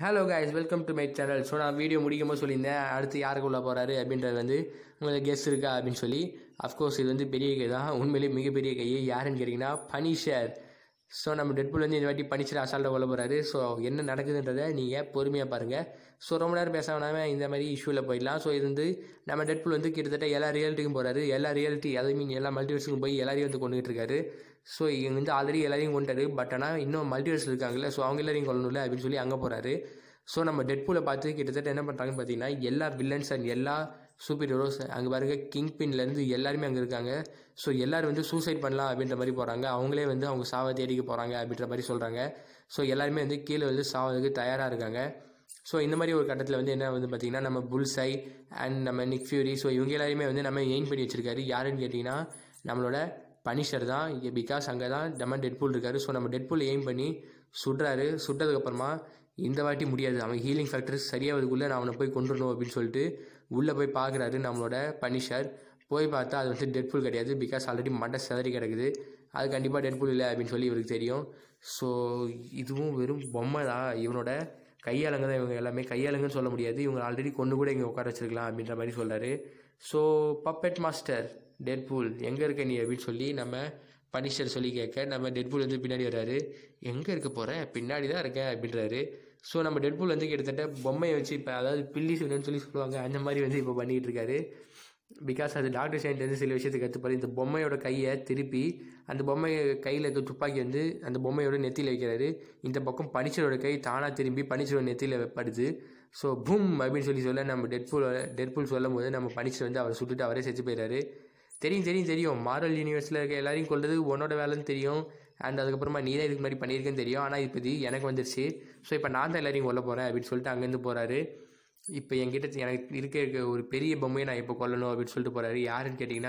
Hello guys, welcome to my channel. So நான் video முடிக்கும்போது சொல்லியிருந்தேன் அடுத்து யாருக்கு உள்ள போகிறாரு அப்படின்றது வந்து உங்களுக்கு கெஸ் இருக்கா அப்படின்னு சொல்லி. அஃப்கோர்ஸ் இது வந்து பெரிய கை தான், உண்மையிலேயே மிகப்பெரிய கை. யாருன்னு கேட்டிங்கன்னா பனிஷர். ஸோ நம்ம டெட்பூல் வந்து இந்த வாட்டி பனிஷர் அசால்ட்டாக உள்ள போகிறாரு. ஸோ என்ன நடக்குதுன்றதை நீங்கள் பொறுமையாக பாருங்கள். ஸோ ரொம்ப நேரம் பேசாமல் இந்த மாதிரி இஷ்யூவில் போயிடலாம். ஸோ இது வந்து நம்ம டெட்பூல் வந்து கிட்டத்தட்ட எல்லா ரியாலிட்டிக்கும் போகிறாரு. எல்லா ரியாலிட்டி எல்லா மல்டிவர்ஸுக்கும் போய் எல்லாரையும் வந்து கொண்டுகிட்டு இருக்காரு. ஸோ இங்கே வந்து ஆல்ரெடி எல்லாரையும் கொண்டாரு. பட் ஆனால் இன்னும் மல்டிவர்ஸ் இருக்காங்கல்ல, ஸோ அவங்க எல்லாரையும் கொள்ளணும்ல அப்படின்னு சொல்லி அங்கே போகிறாரு. ஸோ நம்ம டெட்பூலை பார்த்து கிட்டத்தட்ட என்ன பண்ணுறாங்கன்னு பார்த்தீங்கன்னா எல்லா வில்லன்ஸ் அண்ட் எல்லா சூப்பர் ஹீரோஸ் அங்கே பாருங்க, கிங் பின்லேருந்து எல்லாருமே அங்கே இருக்காங்க. ஸோ எல்லோரும் வந்து சூசைட் பண்ணலாம் அப்படின்ற மாதிரி போகிறாங்க. அவங்களே வந்து அவங்க சாவை தேடிக்க போகிறாங்க அப்படின்ற மாதிரி சொல்கிறாங்க. ஸோ எல்லாருமே வந்து கீழே வந்து சாவதுக்கு தயாராக இருக்காங்க. ஸோ இந்த மாதிரி ஒரு கட்டத்தில் வந்து என்ன வந்து பார்த்திங்கன்னா நம்ம புல்சை அண்ட் நம்ம நிக் ஃபியூரி, ஸோ இவங்க எல்லாருமே வந்து நம்ம எய்ம் பண்ணி வச்சுருக்காரு. யாருன்னு கேட்டிங்கன்னா நம்மளோட பனிஷர் தான். பிகாஸ் அங்கே தான் நம்ம டெட்பூல் இருக்காரு. ஸோ நம்ம டெட்பூல் எய்ம் பண்ணி சுடுறாரு. சுட்டதுக்கப்புறமா இந்த வாட்டி முடியாது, அவன் ஹீலிங் ஃபேக்டர் சரியாகிறதுக்குள்ளே நான் அவனை போய் கொண்டுடணும் அப்படின்னு சொல்லிட்டு உள்ளே போய் பார்க்குறாரு நம்மளோட பனிஷர். போய் பார்த்தா அது வந்து டெட்பூல் கிடையாது. பிகாஸ் ஆல்ரெடி மண்டை செதறி கிடக்குது. அது கண்டிப்பாக டெட்பூல் இல்லை அப்படின்னு சொல்லி இவருக்கு தெரியும். ஸோ இதுவும் வெறும் பொம்மை தான். இவனோட கையாளுங்க தான் இவங்க எல்லாமே. கையாளுங்கன்னு சொல்ல முடியாது, இவங்க ஆல்ரெடி கொண்டு கூட இங்கே உட்கார வச்சிருக்கலாம் அப்படின்ற மாதிரி சொல்கிறாரு. ஸோ பப்பெட் மாஸ்டர் டெட்பூல் எங்கே இருக்க நீ அப்படின்னு சொல்லி நம்ம பனிஷர் சொல்லி கேட்க, நம்ம டெட்பூல் வந்து பின்னாடி வர்றாரு. எங்கே இருக்க போகிறேன், பின்னாடி தான் இருக்கேன் அப்படின்றாரு. ஸோ நம்ம டெட்பூல் வந்து கிட்டத்தட்ட பொம்மையை வச்சு இப்போ அதாவது பில்லி சுடுன்னு சொல்லி சொல்லுவாங்க, அந்த மாதிரி வந்து இப்போ பண்ணிகிட்டு இருக்காரு. பிகாஸ் அது டாக்டர் ஸ்ட்ரேஞ்ச் வந்து சில விஷயத்துக்கு கற்றுப்பாரு. இந்த பொம்மையோட கையை திருப்பி அந்த பொம்மை கையில் இருக்க துப்பாக்கி வந்து அந்த பொம்மையோட நெத்தியில் வைக்கிறாரு. இந்த பக்கம் பனிஷரோட கை தானாக திரும்பி பனிஷரோட நெத்தியில் படுது. ஸோ பூம் அப்படின்னு சொல்ல நம்ம டெட்பூல் சொல்லும் போது நம்ம பனிஷர் வந்து அவரை சுட்டுட்டு அவரே செத்து போயிடுறாரு. தெரியும் மார்வல் யூனிவர்ஸில் இருக்க எல்லாரையும் கொள்வது உன்னோட வேலைன்னு தெரியும். அண்ட் அதுக்கப்புறமா நீ தான் இதுக்கு மாதிரி பண்ணியிருக்கேன்னு தெரியும். ஆனால் இப்போ இது எனக்கு வந்துருச்சு. ஸோ இப்போ நான் தான் எல்லாரையும் கொல்ல போகிறேன் அப்படின்னு சொல்லிட்டு அங்கேருந்து போகிறாரு. இப்போ என்கிட்ட எனக்கு இருக்க ஒரு பெரிய பொம்மையை நான் இப்போ கொல்லணும் அப்படின்னு சொல்லிட்டு போகிறாரு. யாருன்னு கேட்டிங்கன்னா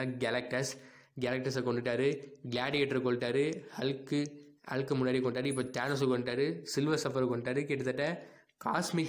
கேலக்டஸை கொண்டுட்டாரு, கிளாடியேட்டரை கொண்டுட்டாரு, ஹல்க்கு முன்னாடி கொண்டாரு, இப்போ தேனோஸை கொண்டுட்டாரு, சில்வர் சஃபரை கொண்டுட்டாரு. கிட்டத்தட்ட காஸ்மிக்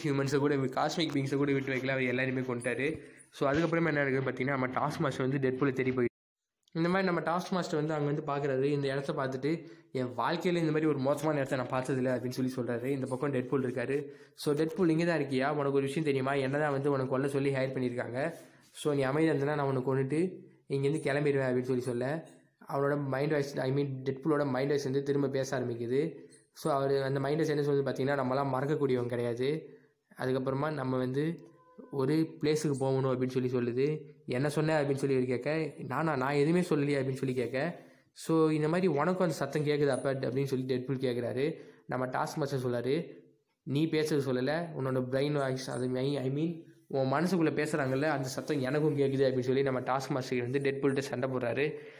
பீங்ஸை கூட விட்டு வைக்கல, அவர் எல்லாருமே கொண்டுட்டாரு. ஸோ அதுக்கப்புறமா என்ன இருக்குது பார்த்தீங்கன்னா நம்ம டாஸ்க் மாஸ்டர் வந்து டெட்பூலை தேடி போய் இந்த மாதிரி நம்ம டாஸ்க் மாஸ்டர் வந்து அங்கே வந்து பார்க்குறாரு. இந்த இடத்த பார்த்துட்டு என் வாழ்க்கையில் இந்த மாதிரி ஒரு மோசமான இடத்த நான் பார்த்ததில்லை அப்படின்னு சொல்லி சொல்கிறாரு. இந்த பக்கம் டெட்பூல் இருக்காரு. ஸோ டெட்பூல் இங்கே தான் இருக்கியா, உனக்கு ஒரு விஷயம் தெரியுமா, என்ன தான் வந்து உனக்கு கொல்ல சொல்லி ஹையர் பண்ணியிருக்காங்க. ஸோ நீ அமைதியாக இருந்தனா நான் உனக்கு கொண்டுட்டு இங்கேருந்து கிளம்பிடுவேன் அப்படின்னு சொல்ல அவரோட மைண்ட் வாய்ஸ் டெட்பூலோட மைண்ட் வாய்ஸ் வந்து திரும்ப பேச ஆரம்பிக்குது. ஸோ அவர் அந்த மைண்ட் வாய்ஸ் என்ன சொல்லுது பார்த்தீங்கன்னா நம்மளாம் மறக்கக்கூடியவங்க கிடையாது. அதுக்கப்புறமா நம்ம வந்து ஒரு பிளேஸுக்கு போகணும் அப்படின்னு சொல்லுது. என்ன சொன்னேன் அப்படின்னு சொல்லி கேட்க, நான் எதுவுமே சொல்லலையே அப்படின்னு சொல்லி கேட்க, ஸோ இந்த மாதிரி உனக்கும் அந்த சத்தம் கேட்குது அப்போ அப்படின்னு சொல்லி டெட்பூல் கேட்குறாரு. நம்ம டாஸ்க் மாஸ்டர் சொல்கிறாரு, நீ பேசுறது சொல்லலை, உன்னோட பிரெயின் வாய்ஸ் அது உன் மனசுக்குள்ளே பேசுகிறாங்கல்ல அந்த சத்தம் எனக்கும் கேட்குது அப்படின்னு சொல்லி நம்ம டாஸ்க் மாஸ்டர் வந்து டெட்பூல்கிட்ட சண்டை போடுறாரு.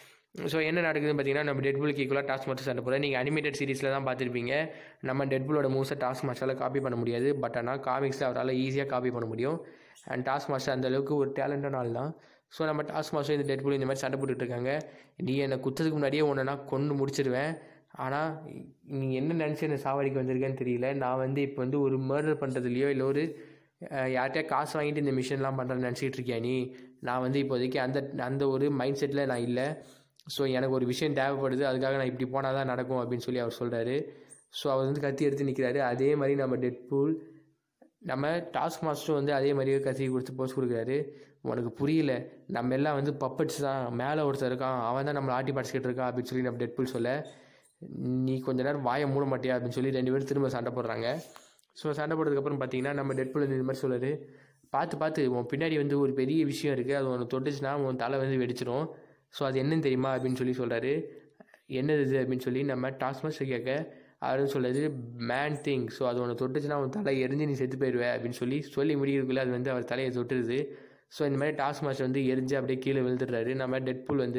ஸோ என்ன நடக்குதுன்னு பார்த்தீங்கன்னா நம்ம டெட்பூலுக்கு ஈக்குவலாக டாஸ்க் மாஸ்டர் சண்டை போடுறாரு. நீங்கள் அனிமேட்டட் சீரிஸில் தான் பார்த்துருப்பீங்க. நம்ம டெட்பூலோட மூவ்ஸை டாஸ்க் மாஸ்டரால் காப்பி பண்ண முடியாது. பட் ஆனால் காமிக்ஸில் அவரால் ஈஸியாக காப்பி பண்ண முடியும். அண்ட் டாஸ்க் மாஸ்டர் அந்தளவுக்கு ஒரு டேலண்டான ஆள் தான். ஸோ நம்ம டாஸ்க் மாஸ்டர் இந்த டெட்பூல் இந்த மாதிரி சண்டை போட்டுட்ருக்காங்க. நீ என்னை குத்ததுக்கு முன்னாடியே ஒன்று நான் கொண்டு முடிச்சிடுவேன். ஆனால் நீ என்ன நினச்சி என்னை சாவடிக்க வந்திருக்கேன்னு தெரியல. நான் வந்து இப்போ வந்து ஒரு மர்டர் பண்ணுறதுலையோ இல்லை ஒரு யார்கிட்டயா காசு வாங்கிட்டு இந்த மிஷன்லாம் பண்ணுறேன்னு நினச்சிக்கிட்டு இருக்கியா நீ. நான் வந்து இப்போதைக்கு அந்த ஒரு மைண்ட் செட்டில் நான் இல்லை. ஸோ எனக்கு ஒரு விஷயம் தேவைப்படுது, அதுக்காக நான் இப்படி போனால் தான் நடக்கும் அப்படின்னு சொல்லி அவர் சொல்கிறாரு. ஸோ அவர் வந்து கத்தி எடுத்து நிற்கிறாரு. அதே மாதிரி நம்ம டெட்பூல் நம்ம டாஸ்க் மாஸ்டரும் வந்து அதே மாதிரியே கத்தி கொடுத்து போஸ்ட் கொடுக்குறாரு. உனக்கு புரியல, நம்ம எல்லாம் வந்து பப்பட்ஸ் தான், மேலே ஒருத்தர் இருக்கான், அவன் தான் நம்மளை ஆட்டி படைச்சிக்கிட்டு இருக்கான் அப்படின்னு சொல்லி நம்ம டெட்பூல் சொல்ல, நீ கொஞ்ச நேரம் வாயை மூட மாட்டியா அப்படின்னு சொல்லி 2 பேரும் திரும்ப சண்டை போடுறாங்க. ஸோ சண்டை போடுறதுக்கப்புறம் பார்த்தீங்கன்னா நம்ம டெட்பூல் வந்து இது மாதிரி சொல்லுது, பார்த்து உன் பின்னாடி வந்து ஒரு பெரிய விஷயம் இருக்குது, அது உனக்கு தொட்டுச்சுன்னா உன் தலை வந்து வெடிச்சிடும். ஸோ அது என்னன்னு தெரியுமா அப்படின்னு சொல்லி சொல்கிறாரு. என்னது இது அப்படின்னு சொல்லி நம்ம டாஸ்க் மாஸ்டர் கேட்க, அவரும் சொல்கிறது மேன் திங். ஸோ அது உனக்கு தொட்டுச்சுன்னா அவன் தலை எரிஞ்சு நீ செத்து போயிடுவேன் அப்படின்னு சொல்லி முடிக்கிறதுக்குள்ளே அது வந்து அவர் தலையை தொட்டுருது. ஸோ இந்த மாதிரி டாஸ்க் மாஸ்டர் வந்து எரிஞ்சு அப்படியே கீழே விழுந்துடுறாரு. நம்ம டெட்பூல் வந்து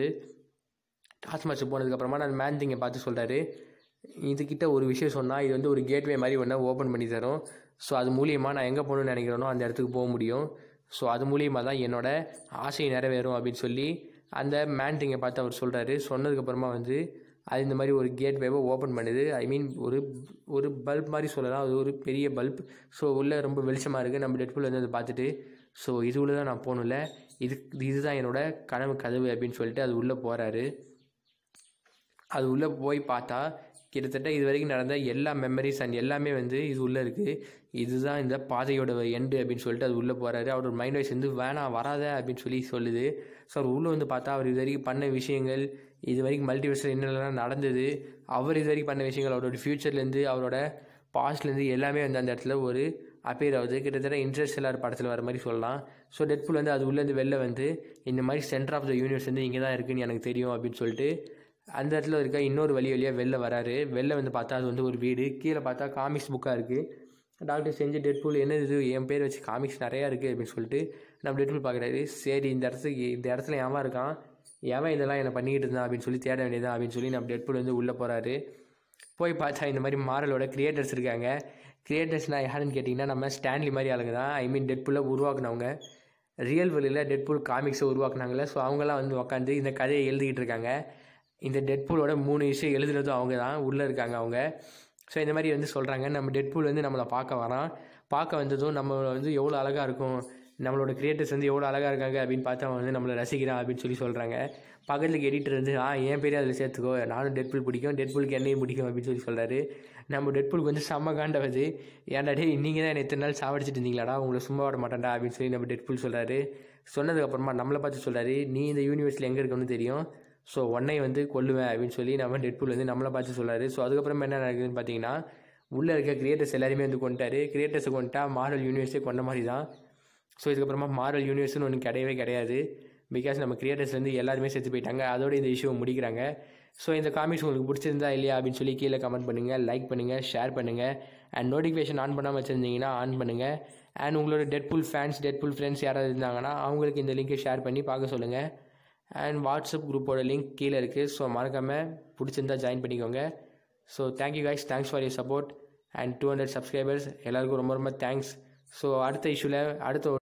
டாஸ்க் மாஸ்டர் போனதுக்கப்புறமா நான் மேன் திங்கை பார்த்து சொல்கிறாரு, இதுக்கிட்ட ஒரு விஷயம் சொன்னால் இது வந்து ஒரு கேட்வே மாதிரி ஒன்றா ஓப்பன் பண்ணி தரும். ஸோ அது மூலியமாக நான் எங்கே போகணுன்னு நினைக்கிறேனோ அந்த இடத்துக்கு போக முடியும். ஸோ அது மூலியமாக தான் என்னோட ஆசையை நிறைவேறும் அப்படின்னு சொல்லி அந்த மேன் திங்கை பார்த்து அவர் சொல்கிறாரு. சொன்னதுக்கப்புறமா வந்து அது இந்த மாதிரி ஒரு கேட்வேவை ஓப்பன் பண்ணுது. ஒரு பல்ப் மாதிரி சொல்லலாம், அது ஒரு பெரிய பல்ப். ஸோ உள்ளே ரொம்ப வெளிச்சமாக இருக்குது. நம்ம டெட்பூல் வந்து அதை பார்த்துட்டு, ஸோ இது உள்ளே தான் நான் போகணும்ல, இதுதான் என்னோட கனவு கதவு அப்படின்னு சொல்லிட்டு அது உள்ளே போகிறாரு. அது உள்ளே போய் பார்த்தா கிட்டத்தட்ட இது வரைக்கும் நடந்த எல்லா மெமரிஸ் அண்ட் எல்லாமே வந்து இது உள்ளே இருக்குது. இதுதான் இந்த பாதையோட எண்டு அப்படின்னு சொல்லிட்டு அது உள்ளே போகிறாரு. அவரோட மைண்ட் வாய்ஸ் வந்து வேணாம் வராத அப்படின்னு சொல்லி சொல்லுது. ஸோ அவர் உள்ளே வந்து பார்த்தா அவர் இது வரைக்கும் பண்ண விஷயங்கள், இது வரைக்கும் மல்டிவர்ஸில் என்னென்னலாம் நடந்தது, அவர் இது வரைக்கும் பண்ண விஷயங்கள், அவரோட ஃப்யூச்சர்லேருந்து அவரோட பாஸ்ட்லேருந்து எல்லாமே வந்து அந்த இடத்துல ஒரு அப்பேர் ஆகுது. கிட்டத்தட்ட இன்டர்ஸ்டெல்லார் படத்தில் வர மாதிரி சொல்லலாம். ஸோ டெட்பூல் வந்து அது உள்ளேருந்து வெளில வந்து இந்த மாதிரி சென்டர் ஆஃப் த யூனிவர்ஸ் வந்து இங்கே தான் இருக்குதுன்னு எனக்கு தெரியும் அப்படின்னு சொல்லிட்டு அந்த இடத்துல இருக்க இன்னொரு வழியாக வெளில வராரு. வெளில வந்து பார்த்தா அது வந்து ஒரு வீடு. கீழே பார்த்தா காமிக்ஸ் புக்காக இருக்குது. டாக்டர் செஞ்சு டெட்பூல் என்ன இது என் பேர் வச்சு காமிக்ஸ் நிறையா இருக்குது அப்படின்னு சொல்லிட்டு நம்ம டெட்பூல் பார்க்குறாரு. சரி இந்த இடத்துல ஏன் இருக்கான், ஏன் இதெல்லாம் என்னை பண்ணிக்கிட்டு இருந்தான் அப்படின்னு சொல்லி தேட வேண்டியதான் அப்படின்னு சொல்லி நம்ம டெட்பூல் வந்து உள்ளே போகிறாரு. போய் பார்த்தா இந்த மாதிரி மாரலோட கிரியேட்டர்ஸ் இருக்காங்க. கிரியேட்டர்ஸ்னால் யாருன்னு கேட்டிங்கன்னா நம்ம ஸ்டான்லி மாதிரி ஆளுங்க தான். ஐ மீன் டெட்பூலை உருவாக்குனவங்க. ரியல் வேர்ல்டில் டெட்பூல் காமிக்ஸை உருவாக்குனாங்களே. ஸோ அவங்களாம் வந்து உட்காந்து இந்த கதையை எழுதிக்கிட்டு இருக்காங்க. இந்த டெட்பூலோட 3 விஷயம் எழுதுனதும் அவங்க தான் உள்ளே இருக்காங்க அவங்க. ஸோ இந்த மாதிரி வந்து சொல்கிறாங்க. நம்ம டெட்பூல் வந்து நம்மளை பார்க்க வரான். பார்க்க வந்ததும் நம்ம வந்து எவ்வளோ அழகாக இருக்கும், நம்மளோட கிரியேட்டர்ஸ் வந்து எவ்வளோ அழகாக இருக்காங்க அப்படின்னு பார்த்து அவன் வந்து நம்மளை ரசிக்கிறான் அப்படின்னு சொல்லி சொல்கிறாங்க. பக்கத்துக்கு எடிட்டர் வந்து என் பேரே அதில் சேர்த்துக்கோ, நானும் டெட்பூல் பிடிக்கும், டெட்பூலுக்கு என்னையும் பிடிக்கும் அப்படின்னு சொல்லி சொல்கிறாரு. நம்ம டெட்பூலுக்கு வந்து செம்ம காண்டவது. ஏன்டா டே நீங்கள் தான் என்னை இத்தனை நாள் சாவடிச்சிட்டு இருந்தீங்களாடா, உங்களை சும்மா விட மாட்டேன்டா அப்படின்னு சொல்லி நம்ம டெட்பூல் சொல்கிறாரு. சொன்னதுக்கப்புறமா நம்மளை பார்த்து சொல்கிறாரு, நீ இந்த யூனிவர்ஸில் எங்கே இருக்குன்னு தெரியும், ஸோ உன்னை வந்து கொல்லுவேன் அப்படின்னு சொல்லி நம்ம டெட்பூல் வந்து நம்மளை பார்த்து சொல்கிறாரு. ஸோ அதுக்கப்புறம் என்ன நடக்குதுன்னு பார்த்தீங்கன்னா உள்ளே இருக்க கிரியேட்டர்ஸ் எல்லாருமே வந்து கொண்டுட்டாரு. கிரியேட்டர்ஸை கொண்டுட்டா மார்வல் யூனிவர்ஸே கொண்ட மாதிரி தான். ஸோ இதுக்கப்புறமா மார்வல் யூனிவர்ஸ்னு ஒன்று கிடையவே கிடையாது. பிகாஸ் நம்ம கிரியேட்டர்ஸ் வந்து எல்லாருமே செத்து போயிட்டாங்க. அதோட இந்த இஷ்யூவை முடிக்கிறாங்க. ஸோ இந்த காமிக்ஸ் உங்களுக்கு பிடிச்சிருந்தா இல்லையா அப்படின்னு சொல்லி கீழே கமெண்ட் பண்ணுங்கள், லைக் பண்ணுங்கள், ஷேர் பண்ணுங்கள். அண்ட் நோட்டிஃபிகேஷன் ஆன் பண்ணாமல் வச்சுருந்தீங்கன்னா ஆன் பண்ணுங்கள். அண்ட் உங்களோட டெட்பூல் ஃபேன்ஸ், டெட்பூல் ஃப்ரெண்ட்ஸ் யாராவது இருந்தாங்கன்னா அவங்களுக்கு இந்த லிங்கை ஷேர் பண்ணி பார்க்க சொல்லுங்கள். அண்ட் வாட்ஸ்அப் குரூப்போட லிங்க் கீழே இருக்குது. ஸோ மறக்காமல் பிடிச்சிருந்தா ஜாயின் பண்ணிக்கோங்க. So thank you guys, thanks for your support and 200 subscribers எல்லாருக்கும் ரொம்ப ரொம்ப தேங்க்ஸ். ஸோ அடுத்த இஷ்யூவில் அடுத்த